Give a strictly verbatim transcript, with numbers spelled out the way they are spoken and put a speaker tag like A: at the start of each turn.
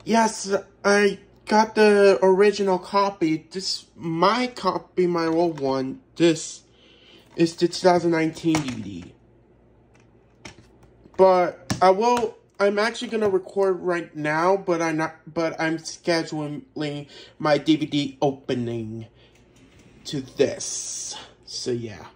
A: Yes, I got the original copy. This, my copy, my old one. This is the two thousand nineteen D V D. But I will, I'm actually gonna record right now, but I'm not, but I'm scheduling my D V D opening to this. So yeah.